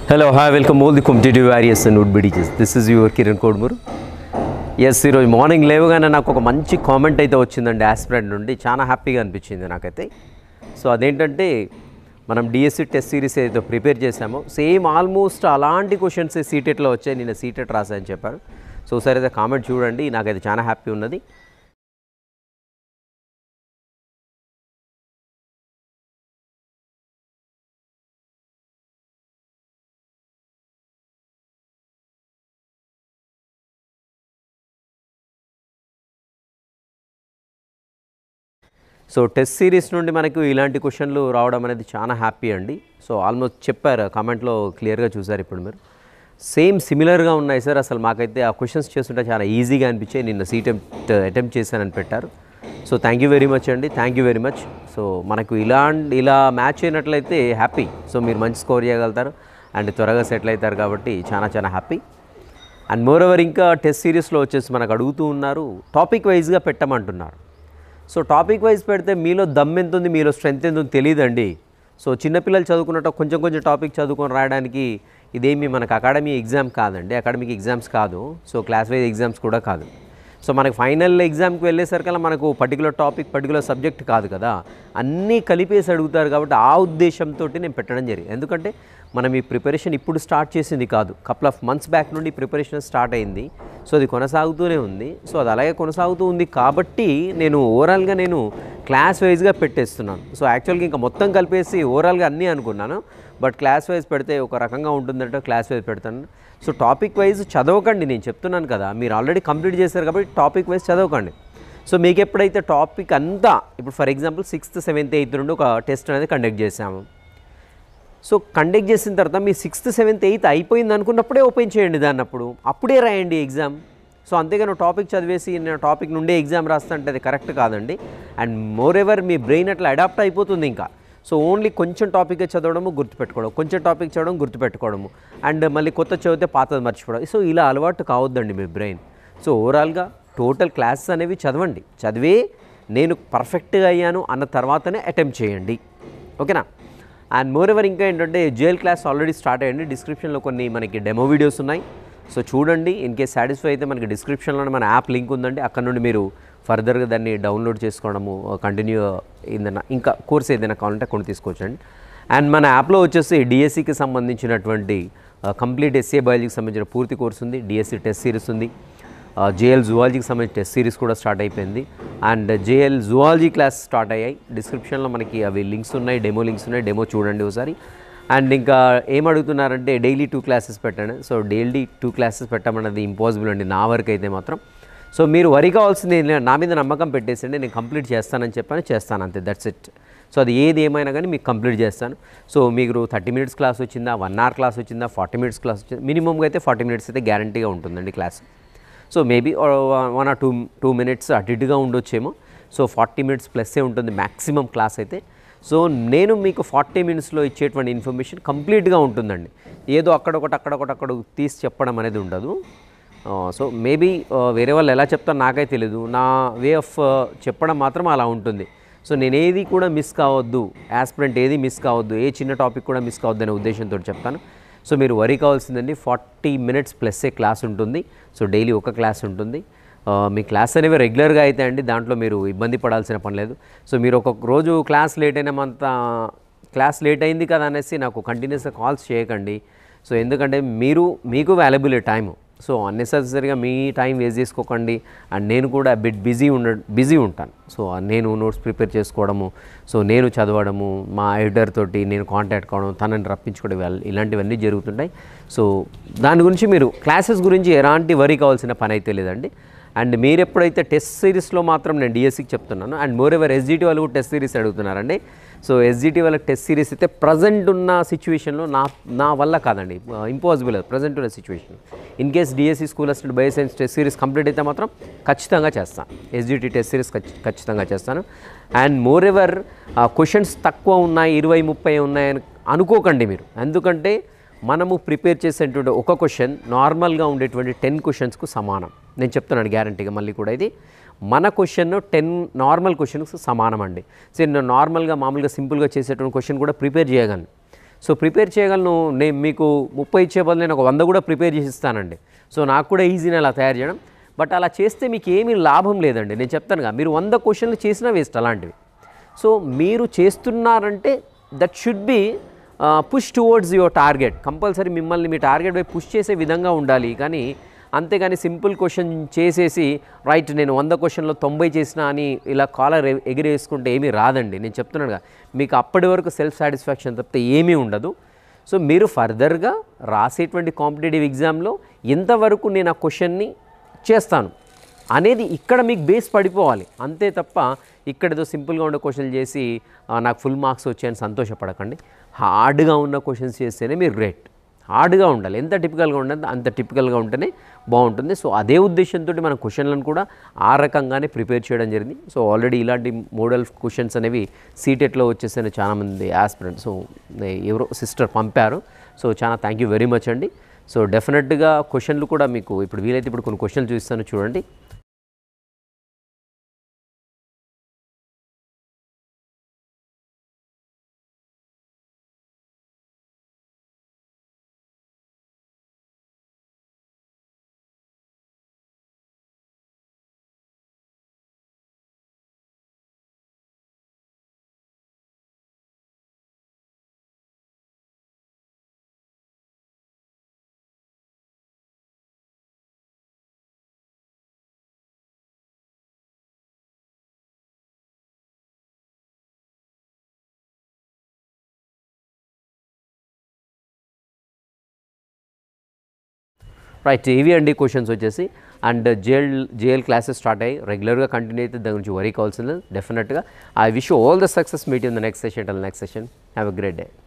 Hello, hi, welcome all the competitive warriors and would-be-teachers. This is your Kiran Kodmuru. Yes ఈరోజు morning లేవగానే నాకు ఒక మంచి comment అయితే వచ్చిందండి ఆస్పిరెంట్ నుండి. చాలా హ్యాపీగా అనిపించింది నాకైతే. సో అదేంటంటే మనం డిఎస్సి టెస్ట్ సిరీస్ ఏదైతే ప్రిపేర్ చేసామో సేమ్ ఆల్మోస్ట్ అలాంటి క్వశ్చన్స్ సీటెట్లో వచ్చాయి. నేను సీటెట్ రాసాయని చెప్పారు. సో ఒకసారి అయితే కామెంట్ చూడండి, నాకైతే చాలా హ్యాపీ ఉన్నది. సో టెస్ట్ సిరీస్ నుండి మనకు ఇలాంటి క్వశ్చన్లు రావడం అనేది చాలా హ్యాపీ అండి. సో ఆల్మోస్ట్ చెప్పారు కామెంట్లో క్లియర్గా చూసారు ఇప్పుడు మీరు. సేమ్ సిమిలర్గా ఉన్నాయి సార్. అసలు మాకైతే ఆ క్వశ్చన్స్ చేస్తుంటే చాలా ఈజీగా అనిపించాయి. నిన్న అటెంప్ట్ చేశానని పెట్టారు. So thank you very much అండి, thank you very much. So మనకు ఇలా మ్యాచ్ అయినట్లయితే హ్యాపీ. సో మీరు మంచి స్కోర్ చేయగలుగుతారు అండ్ త్వరగా సెటిల్ అవుతారు కాబట్టి చాలా హ్యాపీ. అండ్ మోర్ ఓవర్ ఇంకా టెస్ట్ సిరీస్లో వచ్చేసి మనకు అడుగుతూ ఉన్నారు, టాపిక్ వైజ్గా పెట్టమంటున్నారు. సో టాపిక్ వైజ్ పెడితే మీలో దమ్ ఎంత ఉంది, మీలో స్ట్రెంత్ ఎంత ఉంది తెలియదండి. సో చిన్నపిల్లలు చదువుకున్నట్టు కొంచెం టాపిక్ చదువుకొని రాయడానికి ఇదేమి మనకు అకాడమీ ఎగ్జామ్ కాదండి, అకాడమిక్ ఎగ్జామ్స్ కాదు. సో క్లాస్ వైజ్ ఎగ్జామ్స్ కూడా కాదు. సో మనకు ఫైనల్ ఎగ్జామ్కి వెళ్ళేసరికల్లా మనకు పర్టికులర్ టాపిక్ పర్టికులర్ సబ్జెక్ట్ కాదు కదా, అన్నీ కలిపేసి అడుగుతారు కాబట్టి ఆ ఉద్దేశంతో నేను పెట్టడం జరిగింది. ఎందుకంటే మనం ఈ ప్రిపరేషన్ ఇప్పుడు స్టార్ట్ చేసింది కాదు, కపుల్ ఆఫ్ మంత్స్ బ్యాక్ నుండి ప్రిపరేషన్ స్టార్ట్ అయింది. సో అది కొనసాగుతూనే ఉంది. సో అది అలాగే కొనసాగుతూ ఉంది కాబట్టి నేను ఓవరాల్గా నేను క్లాస్ వైజ్గా పెట్టేస్తున్నాను. సో యాక్చువల్గా ఇంకా మొత్తం కలిపేసి ఓవరాల్గా అన్నీ అనుకున్నాను, బట్ క్లాస్ వైజ్ పెడితే ఒక రకంగా ఉంటుందంటే క్లాస్ వైజ్ పెడతాను. సో టాపిక్ వైజ్ చదవకండి, నేను చెప్తున్నాను కదా, మీరు ఆల్రెడీ కంప్లీట్ చేశారు కాబట్టి టాపిక్ వైజ్ చదవకండి. సో మీకు ఎప్పుడైతే టాపిక్ అంతా ఇప్పుడు for example 6th, 7th, 8th నుండి ఒక టెస్ట్ అనేది కండక్ట్ చేశాము. సో కండక్ట్ చేసిన తర్వాత మీ 6th, 7th, 8th అయిపోయింది అనుకున్నప్పుడే ఓపెన్ చేయండి దాన్ని, అప్పుడే రాయండి ఎగ్జామ్. సో అంతేగాని టాపిక్ చదివేసి నేను టాపిక్ నుండే ఎగ్జామ్ రాస్తా అంటే అది కరెక్ట్ కాదండి. అండ్ మోర్ ఎవర్ మీ బ్రెయిన్ అట్లా అడాప్ట్ అయిపోతుంది ఇంకా. సో ఓన్లీ కొంచెం టాపిక్ చదవడము గుర్తుపెట్టుకోవడం, కొంచెం టాపిక్ చదవడం గుర్తుపెట్టుకోవడము, అండ్ మళ్ళీ కొత్త చదివితే పాతది మర్చిపోవడం. సో ఇలా అలవాటు కావద్దండి మీ బ్రెయిన్. సో ఓవరాల్గా టోటల్ క్లాసెస్ అనేవి చదివి నేను పర్ఫెక్ట్గా అయ్యాను అన్న తర్వాతనే అటెంప్ట్ చేయండి, ఓకేనా. అండ్ మోర్ ఎవర్ ఇంకా ఏంటంటే జేఎల్ క్లాస్ ఆల్రెడీ స్టార్ట్ అయ్యండి. డిస్క్రిప్షన్లో కొన్ని మనకి డెమో వీడియోస్ ఉన్నాయి. సో చూడండి, ఇన్ కేస్ సాటిస్ఫై అయితే మనకి డిస్క్రిప్షన్లోనే మన యాప్ లింక్ ఉందండి, అక్కడ నుండి మీరు ఫర్దర్గా దాన్ని డౌన్లోడ్ చేసుకోవడము, కంటిన్యూ ఏదైనా ఇంకా కోర్స్ ఏదైనా కావాలంటే కొన్ని తీసుకోవచ్చండి. అండ్ మన యాప్లో వచ్చేసి డిఎస్సికి సంబంధించినటువంటి కంప్లీట్ ఎస్ఏ బయాలజీకి సంబంధించిన పూర్తి కోర్స్ ఉంది, డిఎస్సి టెస్ట్ సిరీస్ ఉంది, జేఎల్ జువాలజీకి సంబంధించిన టెస్ట్ సిరీస్ కూడా స్టార్ట్ అయిపోయింది, and JL zoology class start అయ్యాయి. డిస్క్రిప్షన్లో మనకి అవి లింక్స్ ఉన్నాయి, డెమో లింక్స్ ఉన్నాయి, డెమో చూడండి ఒకసారి. అండ్ ఇంకా ఏమడుగుతున్నారంటే డైలీ 2 క్లాసెస్ పెట్టండి. సో డైలీ 2 క్లాసెస్ పెట్టమన్నది ఇంపాసిబుల్ అండి నా వరకు అయితే మాత్రం. సో మీరు వరి కావాల్సింది నా మీద నమ్మకం పెట్టేసండి, నేను కంప్లీట్ చేస్తానని చేస్తాను అంతే, దట్స్ ఇట్. సో అది ఏది ఏమైనా కానీ మీకు కంప్లీట్ చేస్తాను. సో మీకు 30 minutes క్లాస్ వచ్చిందా, 1 hour క్లాస్ వచ్చిందా, 40 minutes క్లాస్ వచ్చిందా, మినిమంగా అయితే 40 minutes అయితే గ్యారంటీగా ఉంటుందండి class. So maybe 1 or 2 minutes అటు ఇటుగా ఉండొచ్చేమో. సో 40 minutes ప్లస్సే ఉంటుంది మ్యాక్సిమం క్లాస్ అయితే. సో నేను మీకు 40 minutesలో ఇచ్చేటువంటి ఇన్ఫర్మేషన్ కంప్లీట్గా ఉంటుందండి, ఏదో అక్కడొకటి తీసి చెప్పడం అనేది ఉండదు. సో మేబీ వేరే వాళ్ళు ఎలా చెప్తారో నాకైతే తెలియదు, నా వే ఆఫ్ చెప్పడం మాత్రం అలా ఉంటుంది. సో నేను ఏది కూడా మిస్ కావద్దు, యాస్పిరెంట్ ఏది మిస్ కావద్దు, ఏ చిన్న టాపిక్ కూడా మిస్ కావద్దు అనే ఉద్దేశంతో చెప్తాను. సో మీరు వరి కావాల్సిందండి 40 minutes ప్లస్సే క్లాస్ ఉంటుంది. సో డైలీ ఒక క్లాస్ ఉంటుంది. మీ క్లాస్ అనేవి రెగ్యులర్గా అయితే అండి, దాంట్లో మీరు ఇబ్బంది పడాల్సిన పని లేదు. సో మీరు ఒక్కొక్క రోజు క్లాస్ లేట్ అయింది కదా అనేసి నాకు కంటిన్యూస్గా కాల్స్ చేయకండి. సో ఎందుకంటే మీకు వాల్యుబుల్ టైము. సో అన్నెసెసరీగా మీ టైం వేస్ట్ చేసుకోకండి. అండ్ నేను కూడా బిట్ బిజీ ఉంటాను. సో నేను నోట్స్ ప్రిపేర్ చేసుకోవడము, సో నేను చదవడము, మా ఎడిటర్ తోటి నేను కాంటాక్ట్ కావడం, తనని రప్పించుకోవడం, ఇలాంటివన్నీ జరుగుతుంటాయి. సో దాని గురించి మీరు క్లాసెస్ గురించి ఎలాంటి వరీ కావాల్సిన పని అయితే లేదండి. అండ్ మీరు ఎప్పుడైతే టెస్ట్ సిరీస్లో మాత్రం నేను డిఎస్సికి చెప్తున్నాను, అండ్ మోర్ ఎవర్ ఎస్జిటి వాళ్ళు కూడా టెస్ట్ సిరీస్ అడుగుతున్నారండి. సో ఎస్జిటి వాళ్ళకి టెస్ట్ సిరీస్ అయితే ప్రజెంట్ ఉన్న సిచ్యువేషన్లో నా వల్ల కాదండి, ఇంపాసిబుల్ అది ప్రజెంట్ ఉన్న situation. In case DSC school assistant bioscience test series complete అయితే మాత్రం ఖచ్చితంగా చేస్తాను, ఎస్జిటి టెస్ట్ సిరీస్ ఖచ్చితంగా చేస్తాను. అండ్ మోర్ ఎవర్ క్వశ్చన్స్ తక్కువ ఉన్నాయి, 20-30 ఉన్నాయని అనుకోకండి మీరు. ఎందుకంటే మనము ప్రిపేర్ చేసేటువంటి ఒక క్వశ్చన్ నార్మల్గా ఉండేటువంటి 10 questions సమానం. నేను చెప్తున్నాను గ్యారంటీగా, మళ్ళీ కూడా ఇది మన క్వశ్చన్ 10 నార్మల్ క్వశ్చన్స్ సమానం అండి. సో నేను నార్మల్గా మామూలుగా సింపుల్గా చేసేటువంటి క్వశ్చన్ కూడా ప్రిపేర్ చేయగలను. సో ప్రిపేర్ చేయగలను. నేను మీకు 30 ఇచ్చే బదులు నేను ఒక 100 కూడా ప్రిపేర్ చేసి ఇస్తానండి. సో నాకు కూడా ఈజీనే అలా తయారు చేయడం. బట్ అలా చేస్తే మీకు ఏమీ లాభం లేదండి. నేను చెప్తానుగా, మీరు 100 క్వశ్చన్లు చేసినా వేస్ట్ అలాంటివి. సో మీరు చేస్తున్నారంటే that should be push towards your target. Compulsory మిమ్మల్ని మీ టార్గెట్ వైపు పుష్ చేసే విధంగా ఉండాలి. కానీ అంతేగాని సింపుల్ క్వశ్చన్ చేసేసి రైట్ నేను 100 క్వశ్చన్లో 90 చేసినా అని ఇలా కాలర్ ఎగిరేసుకుంటే ఏమీ రాదండి. నేను చెప్తున్నానుగా, మీకు అప్పటి వరకు సెల్ఫ్ సాటిస్ఫాక్షన్ తప్పితే ఏమీ ఉండదు. సో మీరు ఫర్దర్గా రాసేటువంటి కాంపిటేటివ్ ఎగ్జామ్లో ఎంతవరకు నేను ఆ క్వశ్చన్ని చేస్తాను అనేది ఇక్కడ మీకు బేస్ పడిపోవాలి. అంతే తప్ప ఇక్కడేదో సింపుల్గా ఉండే క్వశ్చన్లు చేసి నాకు ఫుల్ మార్క్స్ వచ్చాయని సంతోషపడకండి. హార్డ్గా ఉన్న క్వశ్చన్స్ చేస్తేనే మీరు గ్రేట్. హార్డ్గా ఉండాలి. ఎంత టిపికల్గా ఉండాలి అంత టిపికల్గా ఉంటేనే బాగుంటుంది. సో అదే ఉద్దేశంతో మన క్వశ్చన్లను కూడా ఆ రకంగానే ప్రిపేర్ చేయడం జరిగింది. సో ఆల్రెడీ ఇలాంటి మోడల్ క్వశ్చన్స్ అనేవి సీటెట్లో వచ్చేసిన చాలామంది ఆస్పిరెంట్స్, సో ఎవరో సిస్టర్ పంపారు. సో చాలా థ్యాంక్ యూ వెరీ మచ్ అండి. సో డెఫినెట్గా క్వశ్చన్లు కూడా మీకు ఇప్పుడు వీలైతే ఇప్పుడు కొన్ని క్వశ్చన్లు చూపిస్తాను చూడండి. రైట్, ఇవి అండి క్వశ్చన్స్ వచ్చేసి. అండ్ జేఎల్ క్లాసెస్ స్టార్ట్ అయ్యి రెగ్యులర్గా కంటిన్యూ అయితే దాని గురించి వరీ కావాల్సింది డెఫినెట్గా. I wish you all the success. Meet in the next session. Next session have a great day.